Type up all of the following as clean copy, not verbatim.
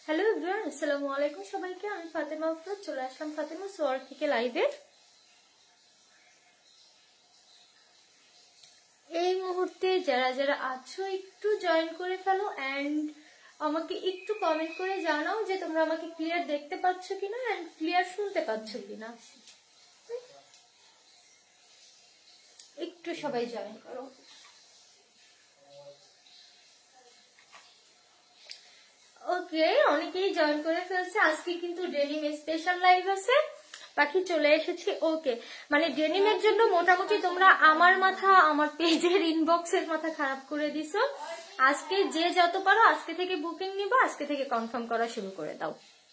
Hello everyone, আসসালামু আলাইকুম সবাইকে। আমি ফাতেমা আফরোজ চলে আসলাম ফাতেমা সোয়ার থেকে লাইভে। এই মুহূর্তে যারা যারা আছো একটু জয়েন করে ফেলো এন্ড আমাকে একটু কমেন্ট করে জানাও যে তোমরা আমাকে ক্লিয়ার দেখতে পাচ্ছ কিনা এন্ড ক্লিয়ার শুনতে পাচ্ছ কিনা। একটু সবাই জয়েন করো। ওকে, অনেকেই জয়েন করে ফেলছে। আজকে কিন্তু ডেনিম স্পেশাল লাইভ আছে, বাকি চলে এসেছি। ওকে, মানে ডেনিমের জন্য মোটামুটি তোমরা আমার মাথা, আমার পেজের ইনবক্সের মাথা খারাপ করে দিছো। আজকে যে যত পারো আজকে থেকে বুকিং নিবো, আজকে থেকে কনফার্ম করা শুরু করে দাও।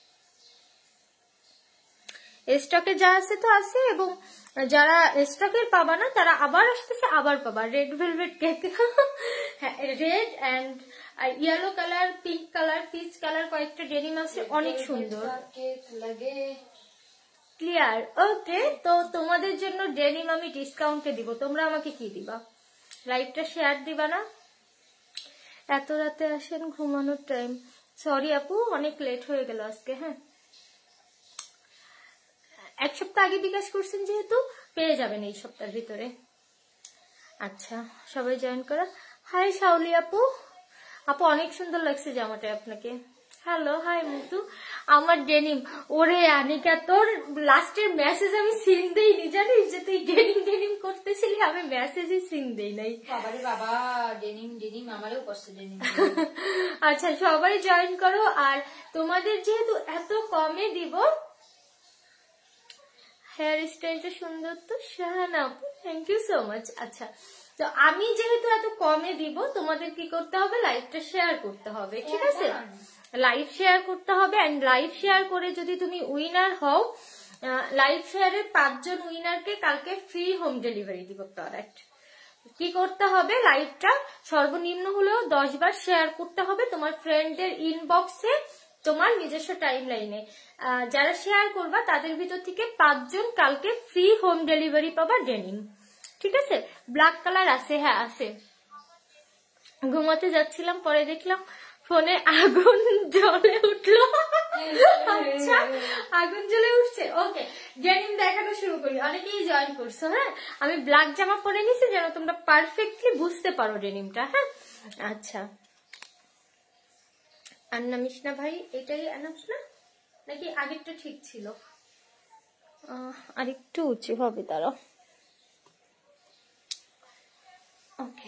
স্টকে যা আছে তো আছে, এবং যারা স্টকের পাবা না তারা আবার আসতেছে, আবার পাবা। Red velvet cake, red and yellow colour, pink colour, peach colour কয়েকটা ডেনিম আছে, অনেক সুন্দর ক্লিয়ার। ওকে, তো তোমাদের জন্য ডেনিম আমি ডিসকাউন্টে দিব। তোমরা আমাকে কি দিবা? লাইভটা শেয়ার দিবা না? এত রাতে আসেন, ঘুমানোর টাইম। সরি আপু, অনেক লেট হয়ে গেল আজকে। হ্যাঁ, এক সপ্তাহ আগে বিকাশ করছেন যেহেতু পেয়ে যাবেন এই সপ্তাহের ভিতরে। আচ্ছা, সবাই জয়েন করা। হাই শাওলি আপু, আপু অনেক সুন্দর লাগছে জামাটা আপনাকে। হ্যালো, হাই মুতু। আমার ডেনিম, ওরে আনিকা তোর লাস্টের মেসেজ আমি সিন দেইনি, জানিস যে তুই ডেনিম ডেনিম করতেছিলি, আমি মেসেজই সিন দেই নাই। বাবারে বাবা, ডেনিম ডেনিম আমারও করছে ডেনিম। আচ্ছা, সবাই জয়েন করো। আর তোমাদের যেহেতু এত কমে দিব, হেয়ার স্টাইলটা সুন্দর তো শাহানা আপু, থ্যাংক ইউ সো মাচ। আচ্ছা, তো আমি যেহেতু এত কমে দিব, তোমাদের কি করতে হবে? লাইভটা শেয়ার করতে হবে, ঠিক আছে? লাইভ শেয়ার করতে হবে এন্ড লাইভ শেয়ার করে যদি তুমি উইনার হও, লাইভ শেয়ারের 5 জন উইনারকে কালকে ফ্রি হোম ডেলিভারি দিব প্রোডাক্ট। কি করতে হবে? লাইভটা সর্বনিম্ন হলেও 10 বার শেয়ার করতে হবে তোমার ফ্রেন্ডদের ইনবক্সে, তোমার নিজস্ব টাইম লাইনে। যারা শেয়ার করবা তাদের ভিতর থেকে 5 জন কালকে ফ্রি হোম ডেলিভারি পাবা ডেনিম, ঠিক আছে? ব্ল্যাক কালার আছে, হ্যাঁ আছে। ঘুমাতে যাচ্ছিলাম, পরে দেখলাম ফোনে আগুন জ্বলে উঠলো। আচ্ছা, আগুন জ্বলে উঠছে। ওকে, ডেনিম দেখানো শুরু করি। অনেকেই জয়েন করছো। হ্যাঁ, আমি ব্ল্যাক জামা পরে নিছি যেন তোমরা পারফেক্টলি বুঝতে পারো ডেনিমটা। হ্যাঁ, আচ্ছা। আন্না মিশনা ভাই, এটাই আনাস না নাকি আগেরটা ঠিক ছিল? আরেকটু উঁচু হবে তারা। ওকে,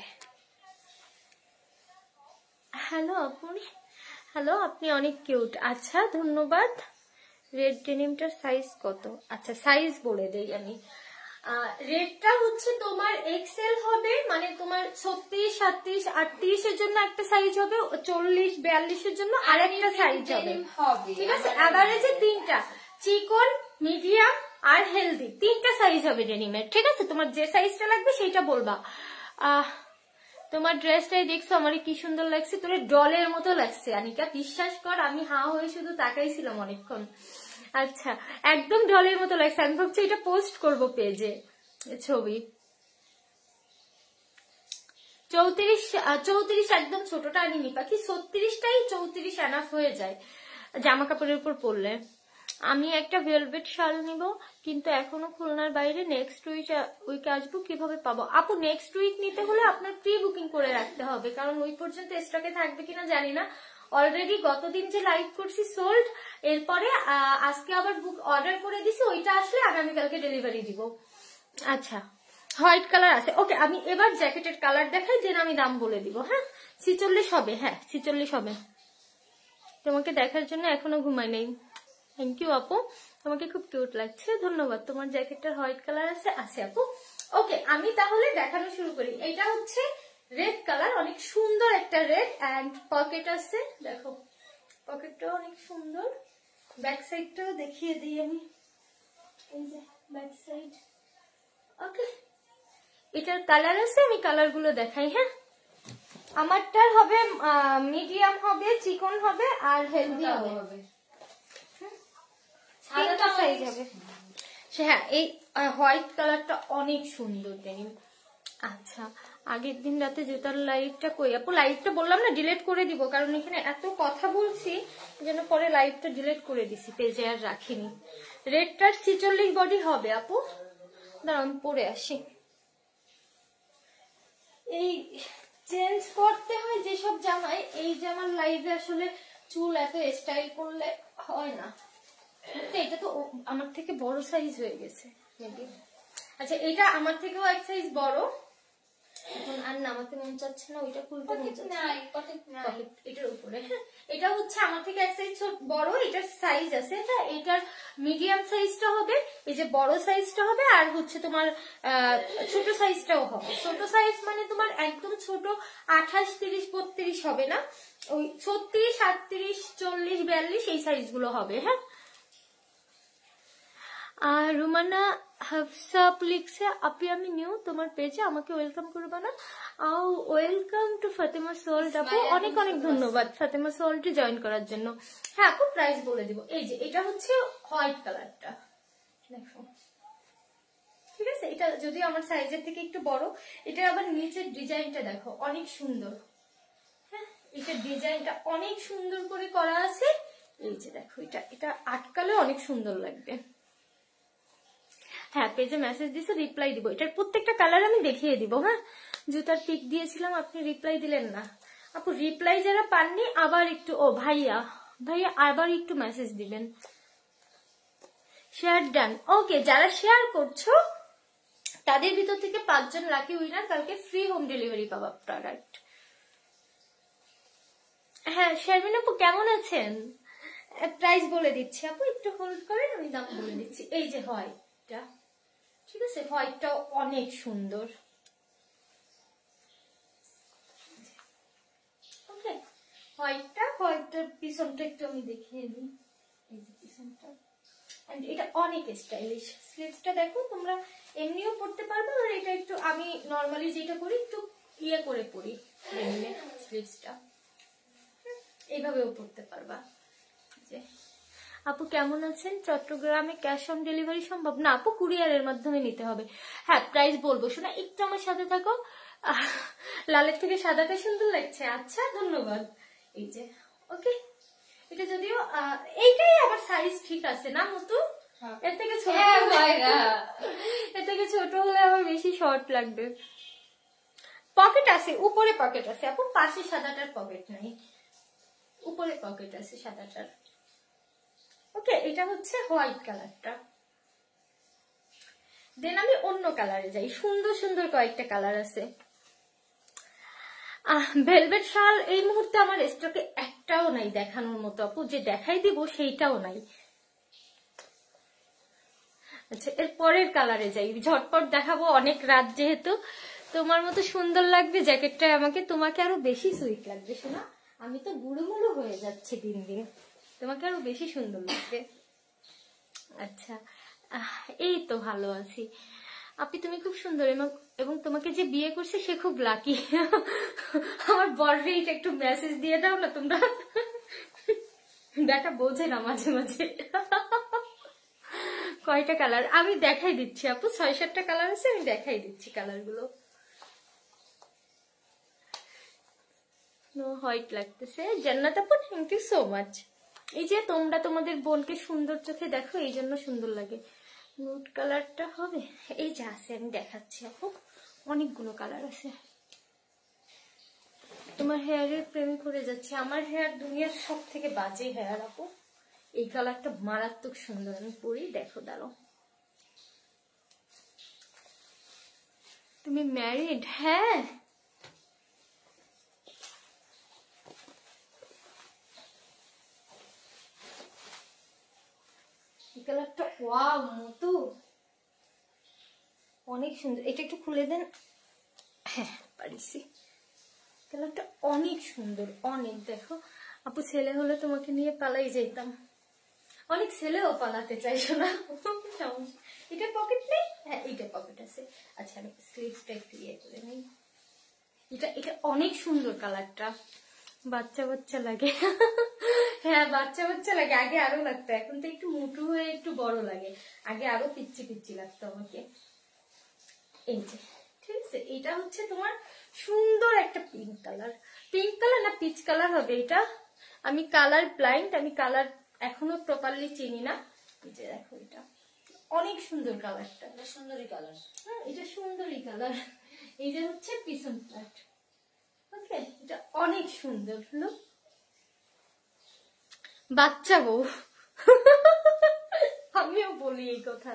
হ্যালো আপনি, হ্যালো, আপনি অনেক কিউট। আচ্ছা, ধন্যবাদ। রেড ডেনিমটার সাইজ কত? আচ্ছা, সাইজ বলে দেই আমি। রেডটা হচ্ছে তোমার এক্সেল হবে, মানে তোমার 36, 37, 38 এর জন্য একটা সাইজ হবে, 40, 42 এর জন্য আরেকটা সাইজ হবে, ঠিক আছে? এভারেজে 3টা, চিকন, মিডিয়াম আর হেলদি, 3টা সাইজ হবে ডেনিমের, ঠিক আছে? তোমার যে সাইজটা লাগবে সেইটা বলবা। তোমার ড্রেসটাই দেখছো আমার কি সুন্দর লাগছে, তোর ডলের মতো লাগছে আনিকা, বিশ্বাস কর। আমি হা হয়ে শুধু তাকাইছিলাম অনেকক্ষণ। আচ্ছা, একদম ডলের মতো লাগছে। আমি ভাবছি এটা পোস্ট করব পেজে ছবি। 34 একদম ছোটটা আনিনি পাখি, 36টাই 34 এনাফ হয়ে যায় জামা কাপড়ের উপর পরলে। আমি একটা ভেলভেট শাল নিব, কিন্তু এখনো খুলনার বাইরে। নেক্সট উইকে আসবো, কিভাবে পাবো? আপু নেক্সট উইক নিতে হলে আপনার প্রি বুকিং করে রাখতে হবে, কারণ ওই পর্যন্ত স্টকে থাকবে কিনা জানি না। অলরেডি গতদিন যে লাইভ করছি সোল্ড, এরপরে আজকে আবার বুক অর্ডার করে দিছি, ওইটা আসলে আগামীকালকে ডেলিভারি দিব। আচ্ছা, হোয়াইট কালার আছে। ওকে, আমি এবার জ্যাকেটের কালার দেখাই, দেন আমি দাম বলে দিব। হ্যাঁ, 46 হবে। হ্যাঁ, 46 হবে। তোমাকে দেখার জন্য এখনো ঘুমাই নেই। থ্যাংক ইউ আপু, তোমাকে খুব কিউট লাগছে, ধন্যবাদ। তোমার জ্যাকেটটার হোয়াইট কালার আছে? আছে আপু। ওকে, আমি তাহলে দেখানো শুরু করি। এটা হচ্ছে রেড কালার, অনেক সুন্দর একটা রেড এন্ড পকেট আছে, দেখো পকেটটাও অনেক সুন্দর। ব্যাক সাইডটাও দেখিয়ে দিই আমি, এই যে ব্যাক সাইড। ওকে, এটার কালার আছে, আমি কালার গুলো দেখাই। হ্যাঁ, আমারটার হবে মিডিয়াম হবে, চিকন হবে আর হেলদি হবে। হ্যাঁ, এই হোয়াইট কালারটা অনেক সুন্দর ডেনিম, আচ্ছা, আগের দিন রাতে জুতার লাইভটা কই আপু? লাইভটা বললাম না ডিলিট করে দিব, কারণ এখানে এত কথা বলছি যেন পরে লাইভটা ডিলিট করে দিছি, পেজে আর রাখিনি। রেডটার 46 বডি হবে আপু, দাঁড়াও আমি পরে আসি। এই চেঞ্জ করতে হয় যেসব জামায়, এই জামার লাইভে আসলে চুল এত স্টাইল করলে হয় না। এটা তো আমার থেকে বড় সাইজ হয়ে গেছে মেবি। আচ্ছা, এটা আমার থেকেও এক সাইজ বড়, এখন আর নামাতে মন চাচ্ছে না, ওইটা খুলতে মন চাচ্ছে না। এটার উপরে এটা হচ্ছে আমার থেকে এক সাইজ বড়, এটার সাইজ আছে, এটার মিডিয়াম সাইজটা হবে, এই যে বড় সাইজটা হবে, আর হচ্ছে তোমার ছোট সাইজটাও হবে। ছোট সাইজ মানে তোমার একদম ছোট 28, 30, 32 হবে না, ওই 36, 38, 40, 42 এই সাইজগুলো হবে। হ্যাঁ, আর রুমানা হাফসা লিখছে, আপনি আমি নিউ তোমার পেজে, আমাকে ওয়েলকাম করবা না? ওয়েলকাম টু ফাতেমা সোল্ড আপু, অনেক অনেক ধন্যবাদ ফাতেমা সোল্ডে জয়েন করার জন্য। হ্যাঁ আপু, প্রাইস বলে দিব। এই যে এটা হচ্ছে হোয়াইট কালারটা, দেখো ঠিক আছে, এটা যদিও আমার সাইজের থেকে একটু বড়। এটা আবার নিচের ডিজাইনটা দেখো অনেক সুন্দর। হ্যাঁ, এটা ডিজাইনটা অনেক সুন্দর করে করা আছে। এই যে দেখো, এটা আটকালে অনেক সুন্দর লাগবে। হ্যাঁ, পেজে মেসেজ দিছে, রিপ্লাই দিব। এটার প্রত্যেকটা কালার আমি দেখিয়ে দিব। হ্যাঁ, জুতার পিক দিয়েছিলাম, আপনি রিপ্লাই দিলেন না আপু। রিপ্লাই যারা পাননি আবার একটু, ও ভাইয়া আবার একটু মেসেজ দিবেন। Share done, okay. যারা শেয়ার করছো তাদের ভিতর থেকে 5 জন লাকি উইনার কালকে ফ্রি হোম ডেলিভারি পাবা প্রোডাক্ট। হ্যাঁ, শারমিন আপু কেমন আছেন? প্রাইস বলে দিচ্ছি আপু, একটু হোল্ড করেন, আমি দাম বলে দিচ্ছি। এই যে হোয়াইটটা, ঠিক আছে, হোয়াইটটাও অনেক সুন্দর। ওকে, হোয়াইটটার পিছনটা একটু আমি দেখিয়ে দিই। এই যে পিছনটা, এটা অনেক স্টাইলিশ। স্লিভসটা দেখো, তোমরা এমনিও পরতে পারবে, আর এটা একটু আমি নর্মালি যেটা করি একটু ইয়ে করে পরি, স্লিভসটা এইভাবেও পরতে পারবা। যে আপু কেমন আছেন? চট্টগ্রামে ক্যাশ অন ডেলিভারি সম্ভব না আপু, কুরিয়ারের মাধ্যমে নিতে হবে। হ্যাঁ, প্রাইস বলবো, শোনা একটু আমার সাথে থাকো। লালের থেকে সাদাটা সুন্দর লাগছে, আচ্ছা ধন্যবাদ। এই যে ওকে, এটা যদিও এইটাই আবার সাইজ ঠিক আছে না মতো, এর থেকে ছোট এর থেকে ছোট হলে আবার বেশি শর্ট লাগবে। পকেট আছে, উপরে পকেট আছে আপু, পাশে সাদাটার পকেট নাই, উপরে পকেট আছে সাদাটার। ওকে, এটা হচ্ছে হোয়াইট কালারটা। দেন আমি অন্য কালারে যাই, সুন্দর সুন্দর কয়েকটা কালার আছে। ভেলভেট শাল এই মুহূর্তে আমার স্টকে একটাও নাই দেখানোর মতো আপু, যে দেখাই দিব সেইটাও নাই। আচ্ছা, এর পরের কালারে যাই, ঝটপট দেখাবো, অনেক রাত যেহেতু। তোমার মতো সুন্দর লাগবে জ্যাকেটটা আমাকে, তোমাকে আরো বেশি সুইট লাগবে শোনা, আমি তো গুঁড়ো হয়ে যাচ্ছে দিন দিন, তোমাকে আরো বেশি সুন্দর লাগবে। আচ্ছা, এই তো ভালো আছি আপনি, তুমি খুব সুন্দর, এবং তোমাকে যে বিয়ে করছে সে খুব লাকি। আমার বররে এটা একটু মেসেজ দিয়ে দাও না তোমরা, দেখা বোঝে না মাঝে মাঝে। কয়টা কালার আমি দেখাই দিচ্ছি আপু, 6-7টা কালার আছে, আমি দেখাই দিচ্ছি কালারগুলো। হোয়াইট লাগতেছে জান্নাত আপু, থ্যাংক ইউ সো মাচ। এই যে তোমরা তোমাদের বোনকে সুন্দর চোখে দেখো, এই জন্য সুন্দর লাগে। নুড কালারটা হবে, এই যে আছে, আমি দেখাচ্ছি আপু, অনেকগুলো কালার আছে। তোমার হেয়ারের প্রেমে পড়ে যাচ্ছে, আমার হেয়ার দুনিয়ার সব থেকে বাজে হেয়ার আপু। এই কালারটা মারাত্মক সুন্দর, আমি পরি, দেখো দাঁড়ো। তুমি ম্যারিড? হ্যাঁ, কালারটা ওয়াও মতো অনেক সুন্দর, এটা একটু খুলে দেন। হ্যাঁ পারিছি, কালারটা অনেক সুন্দর অনেক। দেখো আপু, ছেলে হলে তোমাকে নিয়ে পালাই যেতাম, অনেক ছেলেও পালাতে চাইছো না, সমস্যা। এটা পকেট নেই? হ্যাঁ, এটা পকেট আছে। আচ্ছা, আমি স্লিভসটা একটু ইয়ে করে নিই। এটা অনেক সুন্দর কালারটা, বাচ্চা বাচ্চা লাগে। হ্যাঁ, বাচ্চা বাচ্চা লাগে, আগে আরো লাগতো, এখন তো একটু মোটু হয়ে একটু বড় লাগে, আগে আরো পিচ্ছি পিচ্ছি লাগতো আমাকে। এই যে ঠিক আছে, এটা হচ্ছে তোমার সুন্দর একটা পিঙ্ক কালার না পিচ কালার হবে এটা। আমি কালার ব্লাইন্ড, আমি কালার এখনো প্রপারলি চিনি না। এই যে দেখো এটা অনেক সুন্দর কালারটা, সুন্দরী কালার। হ্যাঁ এটা সুন্দরী কালার। এইটা হচ্ছে পিছন পার্ট। ওকে, এটা অনেক সুন্দর। লুক, বাচ্চা বউ আমিও বলি এই কথা।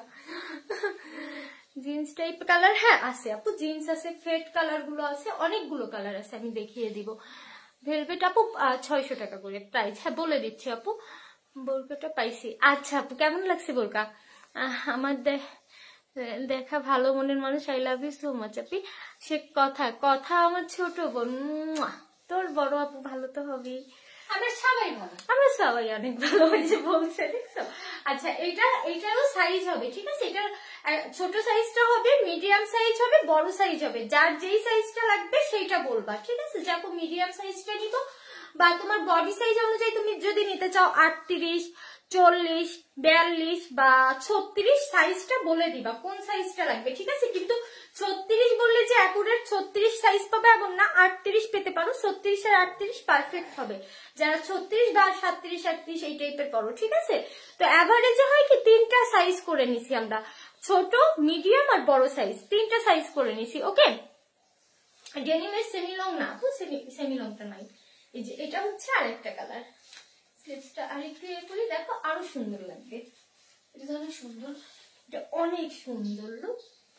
জিন্স টাইপ কালার হ্যাঁ আছে আপু, জিন্স আছে, ফেড কালার গুলো আছে, অনেকগুলো কালার আছে, আমি দেখিয়ে দিব। ভেলভেট আপু 600 টাকা করে প্রাইস। হ্যাঁ বলে দিচ্ছি আপু, বোরকাটা পাইছি। আচ্ছা আপু কেমন লাগছে বোরকা? আমার দেখা ভালো মনের মানুষ, I love you so much আপি। সে কথা আমার ছোট বোন, তোর বড় আপু ভালো তো হবেই। আমরা সবাই ভালো, আমরা সবাই অনেক ভালো হয়েছে বলছে, দেখছো। আচ্ছা এইটারও সাইজ হবে, ঠিক আছে। এটার ছোট সাইজটা হবে, মিডিয়াম সাইজ হবে, বড় সাইজ হবে। যার যেই সাইজটা লাগবে সেইটা বলবা, ঠিক আছে। যাকে মিডিয়াম সাইজটা নিব, বা তোমার বডি সাইজ অনুযায়ী তুমি যদি নিতে চাও 38, 40, 42 বা 36 সাইজটা বলে দিবা কোন সাইজটা লাগবে, ঠিক আছে। কিন্তু 36 বললে যে অ্যাকুরেট 36 সাইজ পাবে এমন না, 38 পেতে পারো। 36 আর 38 পারফেক্ট হবে। যারা 36 বা 37, 38 এই টাইপের করো, ঠিক আছে। তো অ্যাভারেজে হয় কি 3টা সাইজ করে নিছি আমরা, ছোট, মিডিয়াম আর বড় সাইজ, 3টা সাইজ করে নিছি। ওকে, ডেনিমের সেমি লং না আপু, সেমি লংটা নাই। এই যে এটা হচ্ছে আরেকটা কালার। স্লিভসটা আরেকটু ইয়ে করি, দেখো আরো সুন্দর লাগবে। এটা অনেক সুন্দর, এটা অনেক সুন্দর। লুক,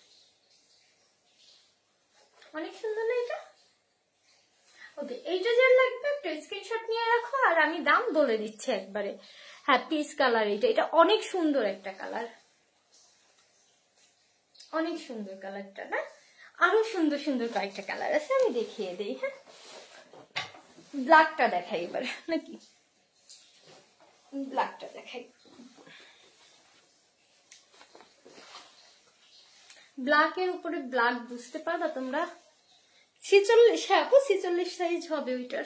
অনেক সুন্দর না এটা? ওকে, এইটা যার লাগবে একটা স্ক্রিনশট নিয়ে রাখো, আর আমি দাম বলে দিচ্ছি একবারে। হ্যাঁ পিস কালার, এটা অনেক সুন্দর একটা কালার, অনেক সুন্দর কালারটা না। আরো সুন্দর সুন্দর কয়েকটা কালার আছে, আমি দেখিয়ে দিই। হ্যাঁ, ব্ল্যাকটা দেখাই এবার নাকি, ব্ল্যাকটা দেখাই। ব্ল্যাকের উপরে ব্ল্যাক বুঝতে পারবা তোমরা। 46, হ্যাঁ আপু 46 সাইজ হবে ওইটার।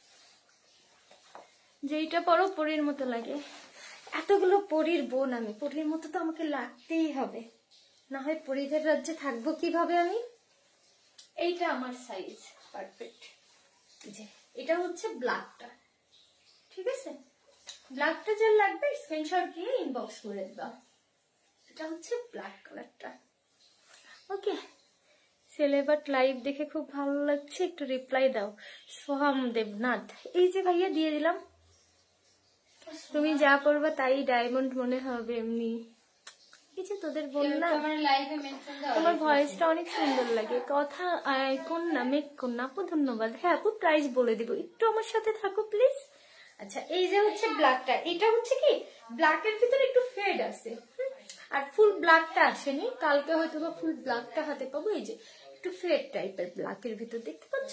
যেইটা পরো পরীর মতো লাগে। এতগুলো পরীর বোন আমি, পরীর মতো তো আমাকে লাগতেই হবে, না হয় পরীদের রাজ্যে থাকবো কিভাবে আমি। এইটা আমার সাইজ পারফেক্ট। যে এটা হচ্ছে ব্ল্যাকটা, ঠিক আছে। ব্ল্যাকটা যার লাগবে স্ক্রিনশট দিয়ে ইনবক্স করে দিবা। এটা হচ্ছে ব্ল্যাক কালারটা। ওকে, সেলেবাট লাইভ দেখে খুব ভালো লাগছে, একটু রিপ্লাই দাও। সোহাম দেবনাথ, এই যে ভাইয়া দিয়ে দিলাম। তুমি যা করবা তাই ডায়মন্ড মনে হবে এমনি। এই যে তোদের বললাম তোমার ভয়েসটা অনেক সুন্দর লাগে। কথা কোন নামে কোন আপু, ধন্যবাদ। হ্যাঁ আপু প্রাইস বলে দিব, একটু আমার সাথে থাকো প্লিজ। আচ্ছা এই যে হচ্ছে ব্ল্যাকটা, এটা হচ্ছে কি ব্ল্যাকের ভিতরে একটু ফেড আছে, আর ফুল ব্ল্যাকটা আসেনি। কালকে হয়তো বা ফুল ব্ল্যাকটা হাতে পাবো। এই যে একটু ফেড টাইপের ব্ল্যাকের ভিতর, দেখতে পাচ্ছ?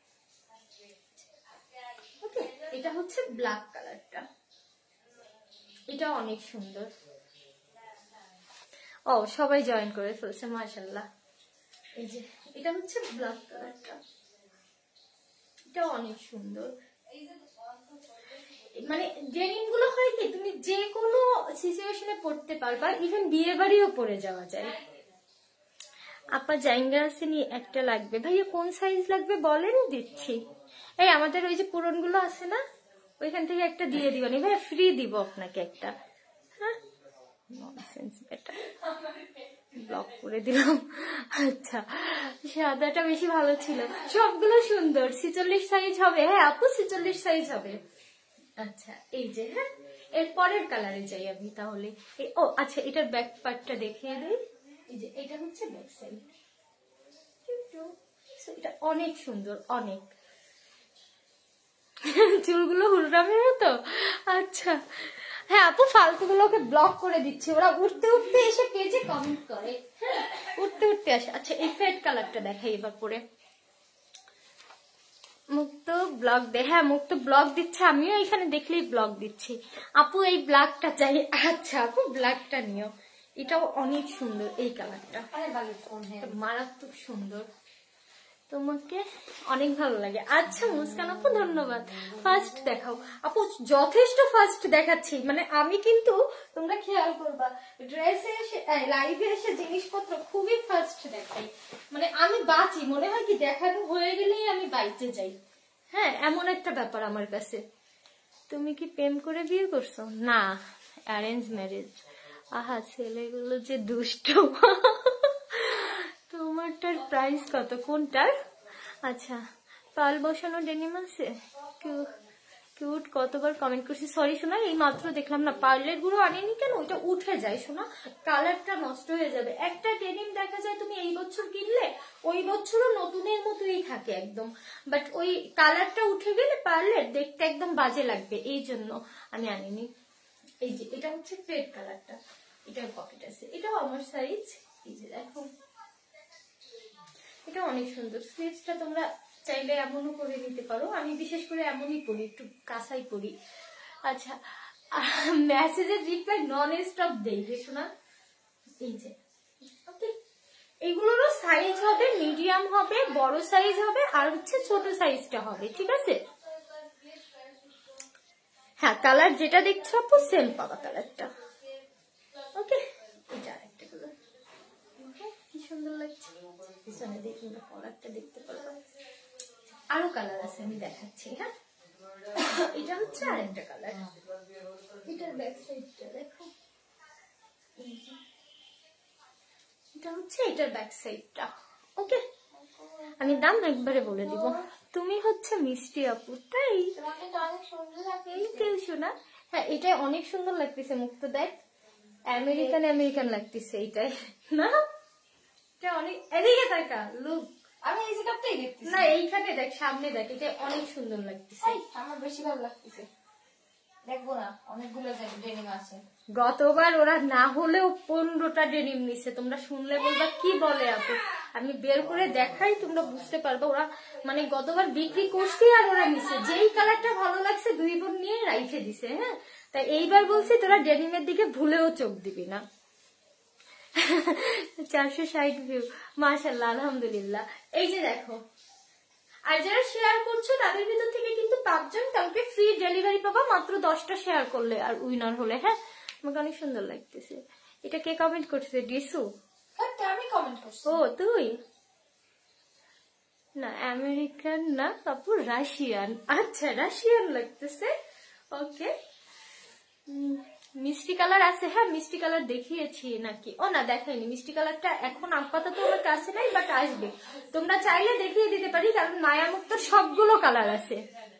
ওকে, এটা হচ্ছে ব্ল্যাক কালারটা, এটা অনেক সুন্দর। ও সবাই জয়েন করে ফেলছে, মাশাআল্লাহ। এই যে এটা হচ্ছে ব্ল্যাক কালারটা, এটা অনেক সুন্দর। মানে ডেনিম গুলো হয় কি তুমি যে কোনো সিচুয়েশনে পড়তে পারবা, ইভেন বিয়ে বাড়িও পরে যাওয়া যায়। আপা জাইঙ্গা আসেনি, একটা লাগবে। ভাইয়া কোন সাইজ লাগবে বলেন, দিচ্ছি। এই আমাদের ওই যে পুরন গুলো আছে না, ওইখান থেকে একটা দিয়ে দিবানি ভাইয়া, ফ্রি দিব আপনাকে একটা। হ্যাঁ ননসেন্স বেটা, ব্লক করে দিলাম। আচ্ছা সাদাটা বেশি ভালো ছিল, সবগুলো সুন্দর। 46 সাইজ হবে। হ্যাঁ আপু 46 সাইজ হবে। আচ্ছা এই যে, হ্যাঁ এর পরের কালারে যাই আমি তাহলে। ও আচ্ছা এটার ব্যাক পার্টটা দেখিয়ে দিই। এই যে এটা হচ্ছে ব্যাক সাইড, এটা অনেক সুন্দর, অনেক। চুলগুলো হুলরামের মতো। আচ্ছা হ্যাঁ আপু ফালতুগুলোকে ব্লক করে দিচ্ছি, ওরা উঠতে উঠতে এসে পেজে কমেন্ট করে, উঠতে উঠতে আসে। আচ্ছা এই ফেড কালারটা দেখাই এবার পরে। মুক্ত ব্লগ দে, হ্যাঁ মুক্ত ব্লগ দিচ্ছে, আমিও এখানে দেখলেই ব্লগ দিচ্ছি। আপু এই ব্ল্যাকটা চাই। আচ্ছা আপু ব্ল্যাকটা নিও, এটাও অনেক সুন্দর। এই কালারটা মারাত্মক সুন্দর। তোমাকে অনেক ভালো লাগে। আচ্ছা মুস্কান আপু ধন্যবাদ। ফার্স্ট দেখাও আপু, যথেষ্ট ফার্স্ট দেখাচ্ছি, মানে আমি কিন্তু তোমরা খেয়াল করবা ড্রেসে এসে লাইভে এসে জিনিসপত্র খুবই ফার্স্ট দেখাই, মানে আমি বাঁচি, মনে হয় কি দেখানো হয়ে গেলেই আমি বাইতে যাই। হ্যাঁ এমন একটা ব্যাপার আমার কাছে। তুমি কি প্রেম করে বিয়ে করছো? না, অ্যারেঞ্জ ম্যারেজ। আহা ছেলেগুলো যে দুষ্ট। তোমারটার প্রাইস কত? কোনটার? আচ্ছা পাল বসানো ডেনিম আছে, কিউট। কতবার কমেন্ট করছি, সরি শোনা এই মাত্র দেখলাম না। পার্লের গুলো আনেনি কেন? ওইটা উঠে যায় শোনা, কালারটা নষ্ট হয়ে যাবে। একটা ডেনিম দেখা যায় তুমি এই বছর কিনলে ওই বছরও নতুনের মতোই থাকে একদম, বাট ওই কালারটা উঠে গেলে পার্লের দেখতে একদম বাজে লাগবে, এই জন্য আমি আনিনি। এই যে এটা হচ্ছে ফেড কালারটা, এটার পকেট আছে, এটাও আমার সাইজ। এই যে দেখো এটা অনেক সুন্দর। স্লিভসটা তোমরা চাইলে এমনও করে নিতে পারো, আমি বিশেষ করে এমনই করি, একটু কাঁচাই করি। আচ্ছা মেসেজের রিপ্লাই নন স্টপ দেই শোনা। এই যে ওকে, এগুলোরও সাইজ হবে, মিডিয়াম হবে, বড় সাইজ হবে, আর হচ্ছে ছোট সাইজটা হবে, ঠিক আছে? হ্যাঁ কালার যেটা দেখছো আপু সেম পাবা কালারটা। ওকে এটা আরেকটা কালার, কি সুন্দর লাগছে। পিছনে দেখি কালারটা দেখতে পারবো, আরো কালার আছে আমি দেখাচ্ছি। হ্যাঁ এটা হচ্ছে আরেকটা কালার, এটার ব্যাক সাইডটা দেখো, এটা হচ্ছে এটার ব্যাক সাইডটা। ওকে আমি দাম একবারে বলে দিব। তুমি হচ্ছে মিষ্টি আপু, তাই? অনেক সুন্দর লাগে কেউ শোনা। হ্যাঁ এটাই অনেক সুন্দর লাগতেছে, মুখটা দেখ আমেরিকান লাগতেছে এইটাই না? এটা অনেক, এদিকে দেখা লুক, আমি এই কাপটাই দেখতেছি না এইখানে দেখ, সামনে দেখ, এটা অনেক সুন্দর লাগতেছে। আমার বেশি ভালো লাগতেছে, দেখবো না অনেকগুলো ডেনিম আছে। গতবার ওরা না হলেও 15টা ডেনিম নিছে, তোমরা শুনলে বলবা কি বলে আপু। আমি বের করে দেখাই, তোমরা বুঝতে পারবে। ওরা মানে গতবার বিক্রি করছে আর ওরা নিছে, যেই কালারটা ভালো লাগছে 2 বোন নিয়ে রাইখে দিছে। হ্যাঁ তাই এইবার বলছি তোরা ডেনিমের দিকে ভুলেও চোখ দিবি না। 460 ভিউ, মাশাআল্লাহ আলহামদুলিল্লাহ। এই যে দেখো, আর যারা শেয়ার করছো তাদের ভিতর থেকে কিন্তু 5 জন কালকে ফ্রি ডেলিভারি পাবা, মাত্র 10টা শেয়ার করলে আর উইনার হলে। হ্যাঁ আমাকে অনেক সুন্দর লাগতেছে। এটা কে কমেন্ট করছে? ডিসু। আমি কমেন্ট করছি। ও তুই না, আমেরিকান না আপু, রাশিয়ান। আচ্ছা রাশিয়ান লাগতেছে। ওকে মিষ্টি কালার আছে? হ্যাঁ মিষ্টি কালার দেখিয়েছি নাকি? ও না দেখাইনি, মিষ্টি কালারটা এখন আপাতত আমার কাছে নাই, বাট আসবে। তোমরা চাইলে দেখিয়ে দিতে পারি, কারণ মায়ামুখ তো সবগুলো কালার আছে।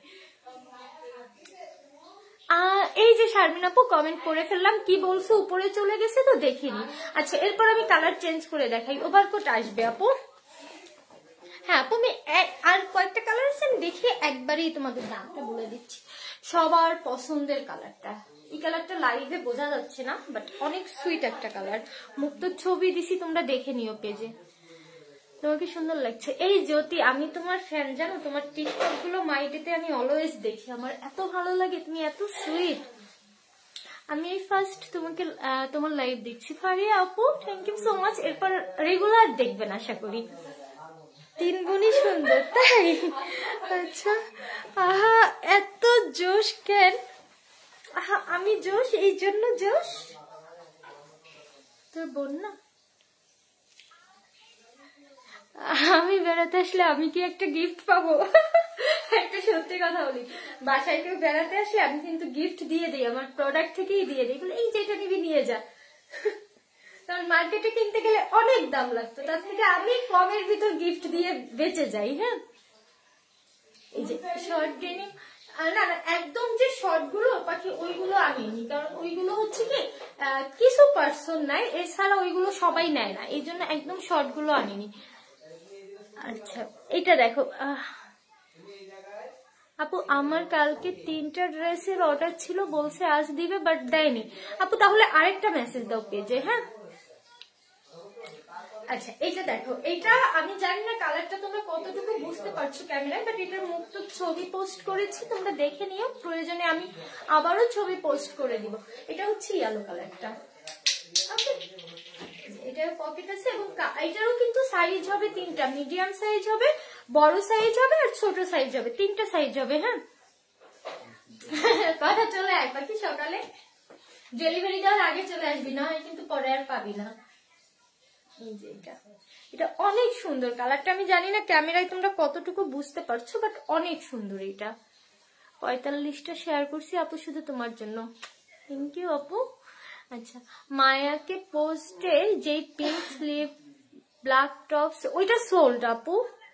এই যে শারমিন আপু কমেন্ট করে ফেললাম, কি বলছো উপরে চলে গেছে তো দেখিনি। আচ্ছা এরপর আমি কালার চেঞ্জ করে দেখাই, ওভারকোট আসবে আপু। হ্যাঁ আপু আমি আর কয়েকটা কালার আছে আমি দেখিয়ে একবারই তোমাদের দামটা বলে দিচ্ছি। সবার পছন্দের কালারটা, এই কালারটা লাইভে বোঝা যাচ্ছে না, বাট অনেক সুইট একটা কালার। মুখ তো ছবি দিছি, তোমরা দেখে নিও পেজে। তোমাকে সুন্দর লাগছে। এই জ্যোতি আমি তোমার ফ্যান জানো, তোমার টিকটক গুলো মাইডিতে আমি অলওয়েজ দেখি, আমার এত ভালো লাগে, তুমি এত সুইট। আমি এই ফার্স্ট তোমাকে তোমার লাইভ দেখছি। ফারিয়া আপু থ্যাংক ইউ সো মাচ। এরপর রেগুলার দেখবেন আশা করি। 3 গুণই সুন্দর, তাই? আচ্ছা আহা এত জোশ কেন? আহা আমি জোশ, এই জন্য জোশ। তোর বোন না, আমি বেড়াতে আসলে আমি কি একটা গিফট পাবো? একটা সত্যি কথা বলি, বাসায় কেউ বেড়াতে আসলে আমি কিন্তু গিফট দিয়ে দিই, আমার প্রোডাক্ট থেকেই দিয়ে দিই, এই যেটা নিবি নিয়ে যা। কারণ মার্কেটে কিনতে গেলে অনেক দাম লাগতো, তার থেকে আমি কমের ভিতর গিফট দিয়ে বেঁচে যাই। হ্যাঁ এই যে শর্ট ডেনিম, না না একদম যে শর্ট গুলো পাখি ওইগুলো আনিনি, কারণ ওইগুলো হচ্ছে কি কিছু পার্সন নাই, এছাড়া ওইগুলো সবাই নেয় না, এই জন্য একদম শর্ট গুলো আনিনি। আচ্ছা এটা দেখো আপু, আমার কালকে 3টা ড্রেসের অর্ডার ছিল, বলছে আজ দিবে বাট দেয়নি আপু। তাহলে আরেকটা মেসেজ দাও পেজে। হ্যাঁ আচ্ছা এইটা দেখো, এটা আমি জানি না কালারটা তোমরা কতটুকু বুঝতে পারছো ক্যামেরায়, বাট এটার মুখ তো ছবি পোস্ট করেছি, তোমরা দেখে নিও, প্রয়োজনে আমি আবারও ছবি পোস্ট করে দিব। এটা হচ্ছে ইয়েলো কালারটা। ওকে এটার পকেট আছে এবং এটারও কিন্তু সাইজ হবে তিনটা, মিডিয়াম সাইজ হবে, বড় সাইজ হবে আর ছোট সাইজ হবে, তিনটা সাইজ হবে। হ্যাঁ কথা চলে আয় পাখি, সকালে ডেলিভারি দেওয়ার আগে চলে আসবি, না কিন্তু পরে আর পাবি না। এই যে এটা অনেক সুন্দর কালারটা, আমি জানি না ক্যামেরায় তোমরা কতটুকু বুঝতে পারছো, বাট অনেক সুন্দর। এটা 45টা শেয়ার করছি আপু শুধু তোমার জন্য, থ্যাংক ইউ আপু। আচ্ছা, মায়াকে পোস্টে যে পিঙ্ক স্লিভ ব্ল্যাক টপস ওইটা সোল্ড আপু,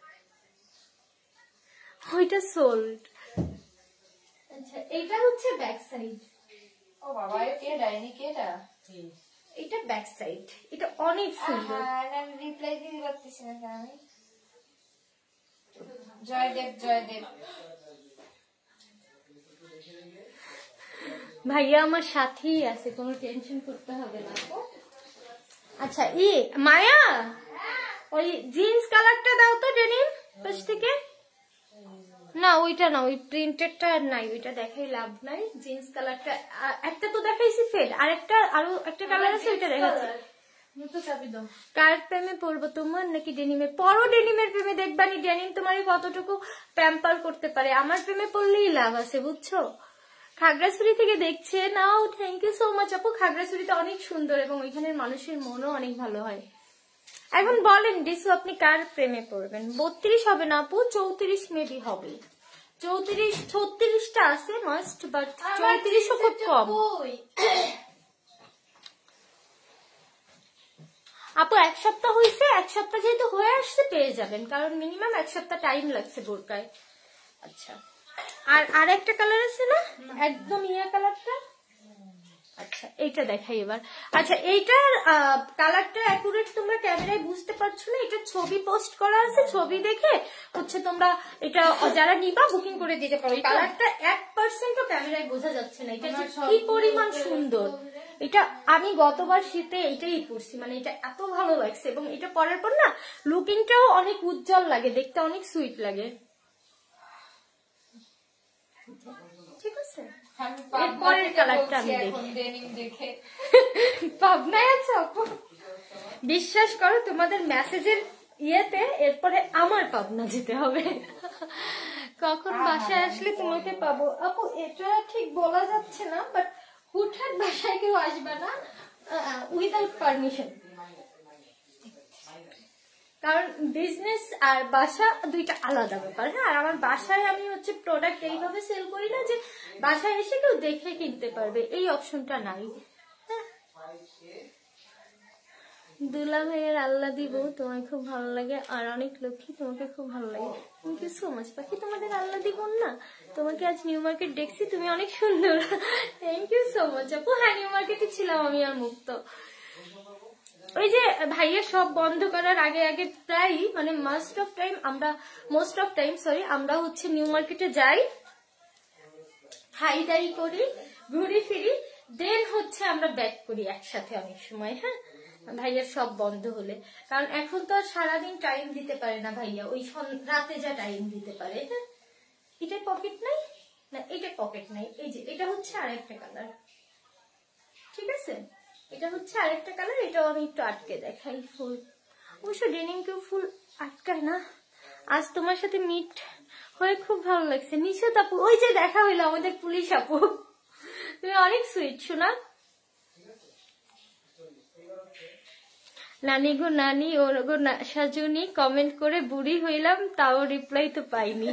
ওইটা সোল্ড। আচ্ছা, এটা হচ্ছে ব্যাক সাইড। ও বাবা, এটা এটা ব্যাক সাইড, এটা অনেক সুন্দর। আমি রিপ্লাই দিতে পারতেছি না আমি। জয়দেব জয়দেব ভাইয়া আমার সাথেই আছে, কোনো টেনশন করতে হবে না। আচ্ছা মায়া, ওই জিন্স কালারটা দাও তো ডেনিম পাশ থেকে। না ওইটা না, ওই প্রিন্টেডটা নাই, ওইটা দেখাই লাভ নাই। জিন্স কালারটা একটা তো দেখাইছি ফেড, আরো একটা কালার আছে ওইটা দেখাচ্ছি। কার প্রেমে পড়বো, তোমার নাকি ডেনিমের? পরো ডেনিমের প্রেমে, দেখবানি ডেনিম তোমারই কতটুকু প্যাম্পার করতে পারে। আমার প্রেমে পড়লেই লাভ আছে, বুঝছো? খাগড়াছড়ি থেকে দেখছে নাও, থ্যাংক ইউ সো মাচ আপু। খাগড়াছড়িতে অনেক সুন্দর এবং ওইখানের মানুষের মনও অনেক ভালো হয়। এখন বলেন ডিসু, আপনি কার প্রেমে পড়বেন? 32 হবে না আপু, 34 মেবি হবে। 34 36টা আছে মাস্ট, বাট 34ও খুব কম। আপু এক সপ্তাহ হয়েছে, এক সপ্তাহ যেহেতু হয়ে আসছে পেয়ে যাবেন, কারণ মিনিমাম এক সপ্তাহ টাইম লাগছে বোরকায়। আচ্ছা, আর একটা কালার আছে না একদম ইয়া কালারটা, আচ্ছা এইটা দেখাই এবার। আচ্ছা, এইটার কালারটা অ্যাকুরেট তোমরা ক্যামেরায় বুঝতে পারছো না, এটা ছবি পোস্ট করা আছে, ছবি দেখে হচ্ছে তোমরা এটা যারা নিবা বুকিং করে দিতে পারো। কালারটা 1% ক্যামেরায় বোঝা যাচ্ছে না, এটা কি পরিমাণ সুন্দর। এটা আমি গতবার শীতে এটাই পরছি, মানে এটা এত ভালো লাগছে এবং এটা পরার পর না লুকিংটাও অনেক উজ্জ্বল লাগে, দেখতে অনেক সুইট লাগে। ঠিক আছে, এরপরের কালারটা আমি দেখি। পাবনায় আছো আপু? বিশ্বাস করো তোমাদের মেসেজের ইয়েতে এরপরে আমার পাবনা যেতে হবে। কখন বাসায় আসলে তোমাকে পাবো আপু এটা ঠিক বলা যাচ্ছে না, বাট হুটহাট বাসায় কেউ আসবে না উইদাউট পারমিশন, কারণ বিজনেস আর বাসা দুইটা আলাদা ব্যাপার। হ্যাঁ, আর আমার বাসায় আমি হচ্ছে প্রোডাক্ট এইভাবে সেল করি না যে বাসায় এসে কেউ দেখে কিনতে পারবে, এই অপশনটা নাই। দুলা ভাইয়ের আল্লাহ দিব তোমায় খুব ভালো লাগে, আর অনেক লক্ষ্মী তোমাকে খুব ভালো লাগে। থ্যাংক ইউ সো মাচ পাখি, তোমাদের আল্লাহ দিব না, তোমাকে আজ নিউ মার্কেট দেখছি, তুমি অনেক সুন্দর। থ্যাংক ইউ সো মাচ আপু। হ্যাঁ, নিউ মার্কেটে ছিলাম আমি আর মুক্ত। ওই যে ভাইয়া সব বন্ধ করার আগে আগে প্রায় মানে মোস্ট অফ টাইম আমরা হচ্ছে নিউ মার্কেটে যাই, খাই-দাই করি, ঘুরি ফিরি, দেন হচ্ছে আমরা ব্যাক করি একসাথে অনেক সময়। হ্যাঁ, ভাইয়ার সব বন্ধ হলে, কারণ এখন তো আর সারাদিন টাইম দিতে পারে না ভাইয়া, ওই রাতে যা টাইম দিতে পারে। হ্যাঁ, এটা পকেট নাই না, এটা পকেট নাই। এই যে এটা হচ্ছে আরেকটা কালার, ঠিক আছে, এটা হচ্ছে আরেকটা কালার, এটাও আমি একটু আটকে দেখাই। ফুল অবশ্য ডেনিম কেউ ফুল আটকায় না। আজ তোমার সাথে মিট হয়ে খুব ভালো লাগছে। নিশাত আপু, ওই যে দেখা হইলো আমাদের পুলিশ আপু, তুমি অনেক সুইট শোনা। নানি গো নানি, ওর গো সাজুনি, কমেন্ট করে বুড়ি হইলাম তাও রিপ্লাই তো পাইনি।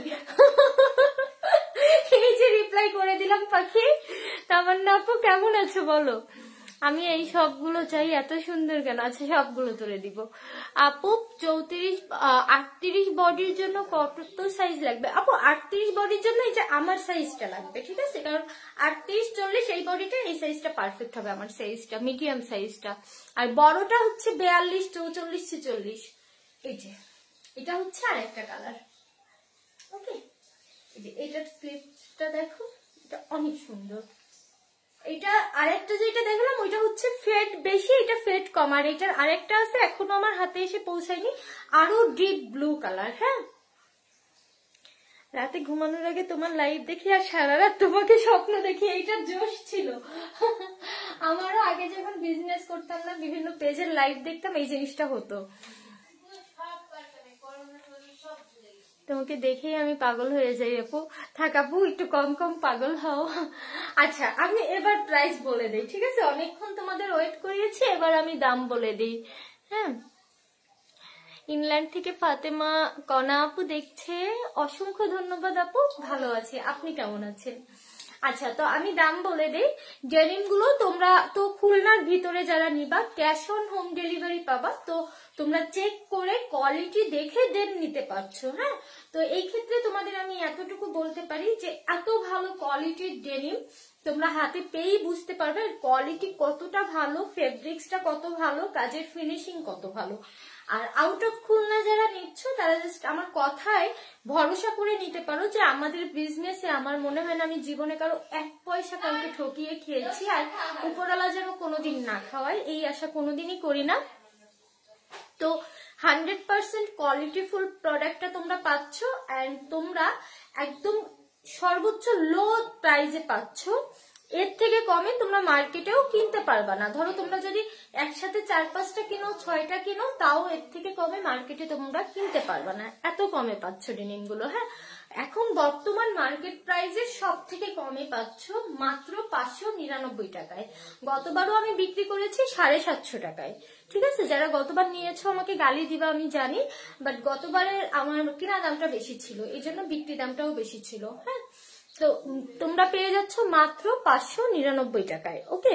এই যে রিপ্লাই করে দিলাম পাখি। তামান্না আপু কেমন আছো বলো? আমি এই সবগুলো চাই, এত সুন্দর কেন? আচ্ছা, সবগুলো তুলে দিব আপু। 38 বডির জন্য কত সাইজ লাগবে আপু? 38 বডির জন্য এই যে আমার সাইজটা লাগবে, ঠিক আছে, কারণ 38-40 এই বডিটা, এই সাইজটা পারফেক্ট হবে, আমার সাইজটা মিডিয়াম সাইজটা। আর বড়টা হচ্ছে 42, 44, 46। এই যে এটা হচ্ছে আরেকটা কালার। ওকে, এই যে এটার স্লিপটা দেখো, এটা অনেক সুন্দর। এটা আরেকটা যেটা দেখলাম ওইটা হচ্ছে ফেড বেশি, এটা ফেড কম। আর এটার আরেকটা আছে, এখনো আমার হাতে এসে পৌঁছায়নি, আরো ডিপ ব্লু কালার। হ্যাঁ, রাতে ঘুমানোর আগে তোমার লাইভ দেখি আর সারা রাত তোমাকে স্বপ্ন দেখি, এইটা জোশ ছিল। আমারও আগে যখন বিজনেস করতাম না, বিভিন্ন পেজের লাইভ দেখতাম, এই জিনিসটা হতো। তোমাকে দেখেই আমি পাগল হয়ে যাই আপু। থাক আপু, একটু কম কম পাগল হও। আচ্ছা, আমি এবার প্রাইস বলে দিই, ঠিক আছে? অনেকক্ষণ তোমাদের ওয়েট করিয়েছি, এবার আমি দাম বলে দিই। হ্যাঁ, ইংল্যান্ড থেকে ফাতেমা কনা আপু দেখছে, অসংখ্য ধন্যবাদ আপু। ভালো আছে, আপনি কেমন আছেন? আচ্ছা, তো আমি দাম বলে দেই। ডেনিম গুলো তোমরা তো খুলনার ভিতরে যারা নিবা, ক্যাশ অন হোম ডেলিভারি পাবা। তো তোমরা চেক করে কোয়ালিটি দেখে দেন নিতে পারছো। হ্যাঁ, তো এই ক্ষেত্রে তোমাদের আমি এতটুকু বলতে পারি যে এত ভালো কোয়ালিটির ডেনিম তোমরা হাতে পেয়েই বুঝতে পারবে কোয়ালিটি কতটা ভালো, ফেব্রিক্সটা কত ভালো, কাজের ফিনিশিং কত ভালো। আর আউট অফ খুলনা যারা নিচ্ছ তারা জাস্ট আমার কথায় ভরসা করে নিতে পারো যে আমাদের বিজনেসে আমার মনে হয় না আমি জীবনে কারো 1 পয়সা কাউকে ঠকিয়ে খেয়েছি। আর উপরওয়ালা যেন কোনোদিন না খাওয়ায়, এই আশা কোনোদিনই করি না। তো 100% কোয়ালিটিফুল প্রোডাক্টটা তোমরা পাচ্ছ, এন্ড তোমরা একদম সর্বোচ্চ লো প্রাইসে পাচ্ছ। এর থেকে কমে তোমরা মার্কেটেও কিনতে পারবা না। ধরো তোমরা যদি একসাথে 4-5টা কিনো, 6টা কিনো, তাও এর থেকে কমে মার্কেটে তোমরা কিনতে পারবা না, এত কমে পাচ্ছ ডেনিম গুলো। হ্যাঁ, এখন বর্তমান মার্কেট প্রাইসে সব থেকে কমে পাচ্ছ মাত্র 599 টাকায়। গতবারও আমি বিক্রি করেছি 750 টাকায়। ঠিক আছে, যারা গতবার নিয়েছো আমাকে গালি দিবা আমি জানি, বাট গতবারের আমার কিনা দামটা বেশি ছিল, এই জন্য বিক্রি দামটাও বেশি ছিল। হ্যাঁ, তো তোমরা পেয়ে যাচ্ছ মাত্র 599 টাকায়। ওকে,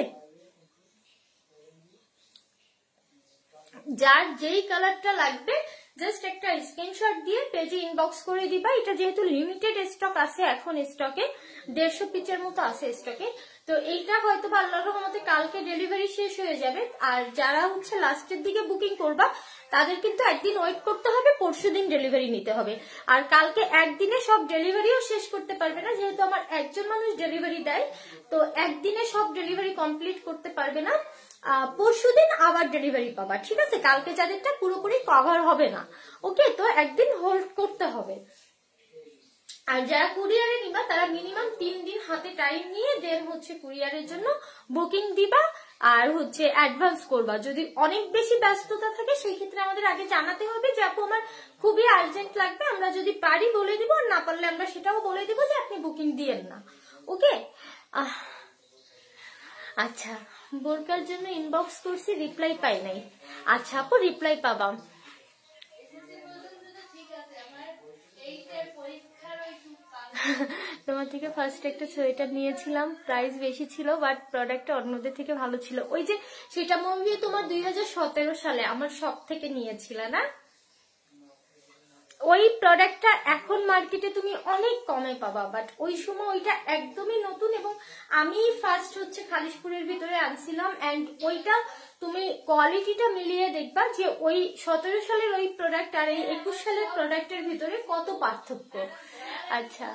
যার যেই কালারটা লাগবে জাস্ট একটা স্ক্রিনশট দিয়ে পেজে ইনবক্স করে দিবা। এটা যেহেতু লিমিটেড স্টক আছে, এখন স্টকে 150 পিসের মতো আছে স্টকে, তো এইটা হয়তো আল্লাহর রহমতে কালকে ডেলিভারি শেষ হয়ে যাবে। আর যারা হচ্ছে লাস্টের দিকে বুকিং করবা তাদের কিন্তু একদিন ওয়েট করতে হবে, পরশুদিন ডেলিভারি নিতে হবে। আর কালকে একদিনে সব ডেলিভারিও শেষ করতে পারবে না, যেহেতু আমার একজন মানুষ ডেলিভারি দেয়, তো একদিনে সব ডেলিভারি কমপ্লিট করতে পারবে না। পরশুদিন আবার ডেলিভারি পাবা। ঠিক আছে, কালকে যাদেরটা পুরোপুরি কভার হবে না। ওকে, তো একদিন হোল্ড করতে হবে। আর যারা কুরিয়ারে নিবা তারা মিনিমাম 3 দিন হাতে টাইম নিয়ে দেন হচ্ছে কুরিয়ারের জন্য বুকিং দিবা, আর হচ্ছে অ্যাডভান্স করবা। যদি অনেক বেশি ব্যস্ততা থাকে সেই ক্ষেত্রে আমাদের আগে জানাতে হবে যে আপু আমার খুবই আর্জেন্ট লাগবে, আমরা যদি পারি বলে দিব, আর না পারলে আমরা সেটাও বলে দিব যে আপনি বুকিং দিয়েন না। ওকে, আচ্ছা, বোরকার জন্য ইনবক্স করছি, রিপ্লাই পাই নাই। আচ্ছা আপু, রিপ্লাই পাবা। তোমার থেকে ফার্স্ট একটা সোয়েটার নিয়েছিলাম, প্রাইস বেশি ছিল, বাট প্রোডাক্টটা অন্যদের থেকে ভালো ছিল। ওই যে সেটা মনে তোমার 2017 সালে আমার শপ থেকে নিয়েছিল না, ওই প্রোডাক্টটা এখন মার্কেটে তুমি অনেক কমে পাবা, বাট ওই সময় ওইটা একদমই নতুন এবং আমি ফার্স্ট হচ্ছে খালিশপুরের ভিতরে আনছিলাম। এন্ড ওইটা তুমি কোয়ালিটিটা মিলিয়ে দেখবা যে ওই 17 সালের ওই প্রোডাক্ট আর এই 21 সালের প্রোডাক্টের ভিতরে কত পার্থক্য। আচ্ছা,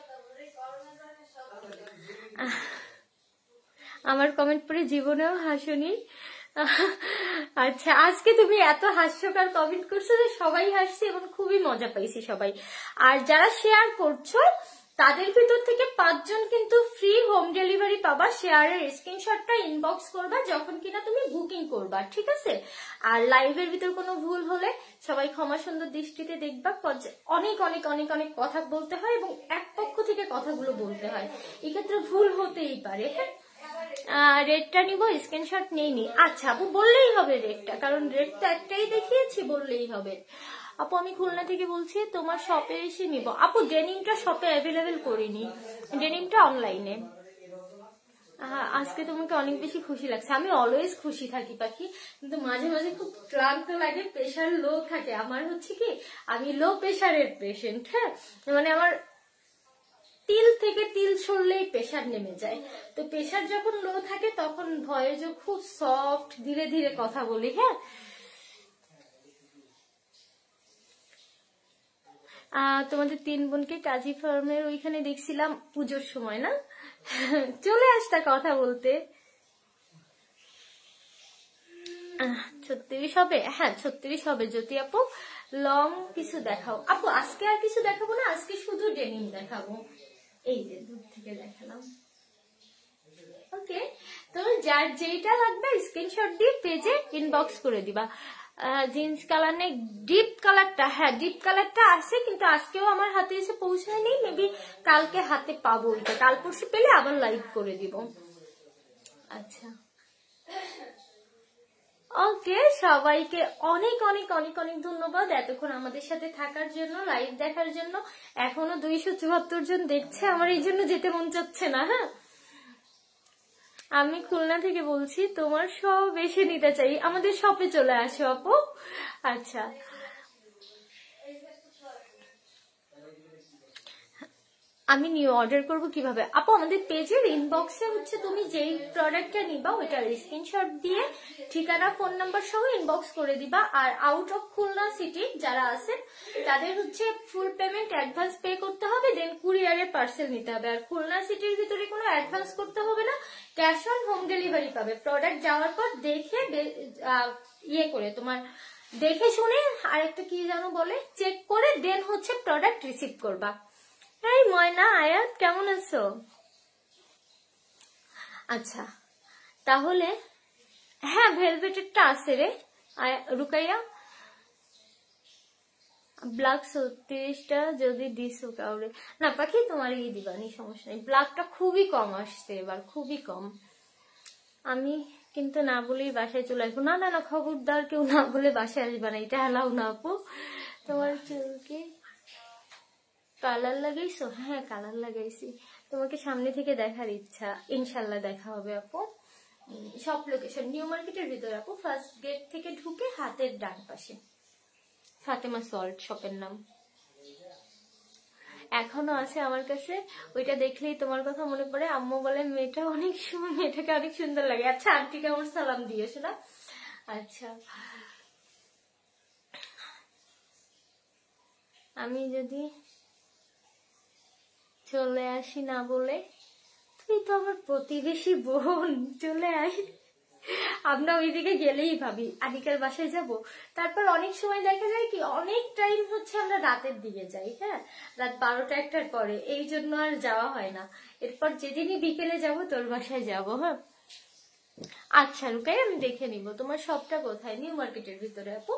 আমার কমেন্ট পড়ে জীবনেও হাসুনি। আচ্ছা, আজকে তুমি এত হাস্যকর কমেন্ট করছো যে সবাই হাসছে এবং খুবই মজা পাইছি সবাই। আর যারা শেয়ার করছো তাদের ভিতর থেকে 5 জন কিন্তু ফ্রি হোম ডেলিভারি পাবা। শেয়ারের স্ক্রিনশটটা ইনবক্স করবা যখন কিনা তুমি বুকিং করবা, ঠিক আছে? আর লাইভের ভিতর কোনো ভুল হলে সবাই ক্ষমা সুন্দর দৃষ্টিতে দেখবা। অনেক অনেক অনেক অনেক কথা বলতে হয় এবং এক পক্ষ থেকে কথাগুলো বলতে হয়, এক্ষেত্রে ভুল হতেই পারে। হ্যাঁ, রেটটা নিব, স্ক্রিনশট নেইনি। আচ্ছা আপু, বললেই হবে রেটটা, কারণ রেট তো একটাই দেখিয়েছি, বললেই হবে। আপু আমি খুলনা থেকে বলছি, তোমার শপে এসে নিব। আপু ডেনিমটা শপে অ্যাভেলেবেল করিনি, ডেনিমটা অনলাইনে। আজকে তোমাকে অনেক বেশি খুশি লাগছে। আমি অলওয়েজ খুশি থাকি পাখি, কিন্তু মাঝে মাঝে খুব ক্লান্ত লাগে, প্রেশার লো থাকে। আমার হচ্ছে কি, আমি লো প্রেশারের পেশেন্ট। হ্যাঁ, মানে আমার তিল থেকে তিল সরলেই প্রেশার নেমে যায়। তো প্রেশার যখন লো থাকে তখন ভয়েসও খুব সফট, ধীরে ধীরে কথা বলি। হ্যাঁ, তোমাদের 3 বোনকে কাজী ফার্মের ওইখানে দেখছিলাম পুজোর সময় না, চলে আসতা কথা বলতে। 36 হবে? হ্যাঁ 36 হবে জ্যোতি আপু। লং কিছু দেখাও আপু। আজকে আর কিছু দেখাবো না, আজকে শুধু ডেনিম দেখাবো। এই যে দূর থেকে দেখালাম। ওকে, তো যার যেটা লাগবে স্ক্রিনশট দিয়ে পেজে ইনবক্স করে দিবা। জিন্স কালার নেই, ডিপ কালারটা, হ্যাঁ ডিপ কালারটা আছে, কিন্তু আজকেও আমার হাতে এসে পৌঁছায়নি, মেবি কালকে হাতে পাবো। ওইটা কাল পরশু পেলে আবার লাইভ করে দিব। আচ্ছা, ওকে, সবাইকে অনেক অনেক অনেক অনেক ধন্যবাদ এতক্ষণ আমাদের সাথে থাকার জন্য, লাইভ দেখার জন্য। এখনো 274 জন দেখছে, আমার এই জন্য যেতে মন চাচ্ছে না। হ্যাঁ, আমি খুলনা থেকে বলছি, তোমার সব এসে নিতে চাই, আমাদের শপে চলে আসো আপু। আচ্ছা, আমি নিউ অর্ডার করব কিভাবে আপু? আমাদের পেজের ইনবক্সে হচ্ছে তুমি যেই প্রোডাক্টটা নিবা ওইটার স্ক্রিনশট দিয়ে ঠিকানা ফোন নাম্বার সহ ইনবক্স করে দিবা। আর আউট অফ খুলনা সিটি যারা আছেন তাদের হচ্ছে ফুল পেমেন্ট অ্যাডভান্স পে করতে হবে, দেন কুরিয়ারে পার্সেল নিতে হবে। আর খুলনা সিটির ভিতরে কোনো অ্যাডভান্স করতে হবে না, ক্যাশ অন হোম ডেলিভারি পাবে। প্রোডাক্ট যাওয়ার পর দেখে ইয়ে করে তোমার দেখে শুনে আরেকটা কি জানো বলে চেক করে দেন হচ্ছে প্রোডাক্ট রিসিভ করবা। এই ময়না আয়াত কেমন আছো? আচ্ছা, তাহলে হ্যাঁ ভেলভেটেরটা আছে রে রুকাইয়া। ব্ল্যাক 36টা যদি দিছো কাউরে, না পাখি তোমার ইয়ে দিবানি, সমস্যা নেই। ব্ল্যাকটা খুবই কম আসছে এবার, খুবই কম। আমি কিন্তু না বলেই বাসায় চলে আসবো। না না না, খবরদার কেউ না বলে বাসায় আসবে না, এটা এলাও না আপু। তোমার চুলকে কালার লাগাইছো? হ্যাঁ কালার লাগাইছি, তোমাকে সামনে থেকে দেখার ইচ্ছা, ইনশাল্লাহ দেখা হবে আপু। সব লোকেশন নিউ মার্কেটের ভিতরে আপু, ফার্স্ট গেট থেকে ঢুকে হাতের ডান পাশে ফাতেমা সল্ট শপের নাম। এখনো আছে আমার কাছে, ওইটা দেখলেই তোমার কথা মনে পড়ে। আম্মু বলে মেয়েটাকে অনেক সুন্দর লাগে। আচ্ছা, আন্টিকে আমার সালাম দিয়েছো না? আচ্ছা, আমি যদি চলে আসি না বলে, তুই তো আমার প্রতিবেশী বোন, চলে আই। আমরা ওইদিকে গেলেই ভাবি আনিকার বাসায় যাব। তারপর অনেক সময় দেখা যায় কি অনেক টাইম হচ্ছে আমরা রাতের দিকে যাই, হ্যাঁ রাত 12টা 1টার পরে, এই জন্য আর যাওয়া হয় না। এরপর যেদিনই বিকেলে যাব তোর বাসায় যাব। হ্যাঁ আচ্ছা রুকাই, আমি দেখে নিব তোমার শপটা কোথায়। নিউ মার্কেটের ভিতরে আপু।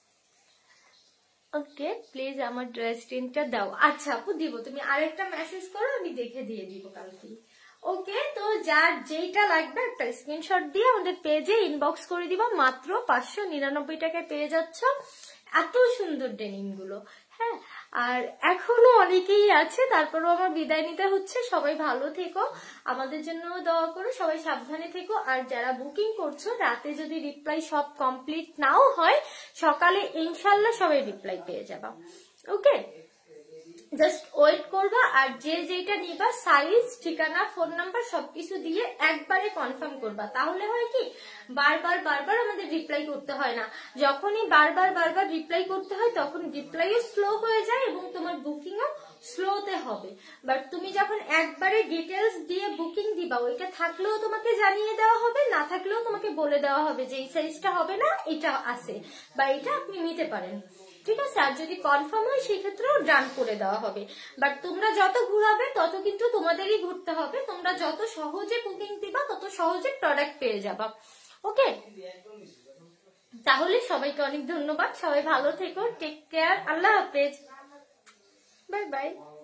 ওকে, প্লিজ আমার ড্রেস টিনটা দাও। আচ্ছা আপু দিব, তুমি আরেকটা মেসেজ করো, আমি দেখে দিয়ে দিব কালকে। ওকে, তো যার যেইটা লাগবে একটা স্ক্রিনশট দিয়ে আমাদের পেজে ইনবক্স করে দিবা। মাত্র 599 টাকায় পেয়ে যাচ্ছ এত সুন্দর ডেনিম গুলো। হ্যাঁ, আর এখনো অনেকেই আছে, তারপরও আমার বিদায় নিতে হচ্ছে। সবাই ভালো থেকো, আমাদের জন্য দোয়া করো, সবাই সাবধানে থেকো। আর যারা বুকিং করছো, রাতে যদি রিপ্লাই সব কমপ্লিট নাও হয়, সকালে ইনশাল্লাহ সবাই রিপ্লাই পেয়ে যাবা। ওকে, জাস্ট ওয়েট করবা। আর যে যেটা নিবা সাইজ, ঠিকানা, ফোন নাম্বার সবকিছু দিয়ে একবারে কনফার্ম করবা। তাহলে হয় কি বারবার বারবার আমাদের রিপ্লাই করতে হয় না। যখনই বারবার বারবার রিপ্লাই করতে হয় তখন রিপ্লাইও স্লো হয়ে যায় এবং তোমার বুকিংও স্লোতে হবে। বাট তুমি যখন একবারে ডিটেলস দিয়ে বুকিং দিবা, ওইটা থাকলেও তোমাকে জানিয়ে দেওয়া হবে, না থাকলেও তোমাকে বলে দেওয়া হবে যে এই সাইজটা হবে না, এটা আছে বা এটা আপনি নিতে পারেন। ঠিক আছে, আর যদি কনফার্ম হয় সেক্ষেত্রেও ডান করে দেওয়া হবে। বাট তোমরা যত ঘুরাবে তত কিন্তু তোমাদেরই ঘুরতে হবে। তোমরা যত সহজে বুকিং দিবা তত সহজে প্রোডাক্ট পেয়ে যাবা। ওকে, তাহলে সবাইকে অনেক ধন্যবাদ, সবাই ভালো থেকো, টেক কেয়ার, আল্লাহ হাফেজ, বাই বাই।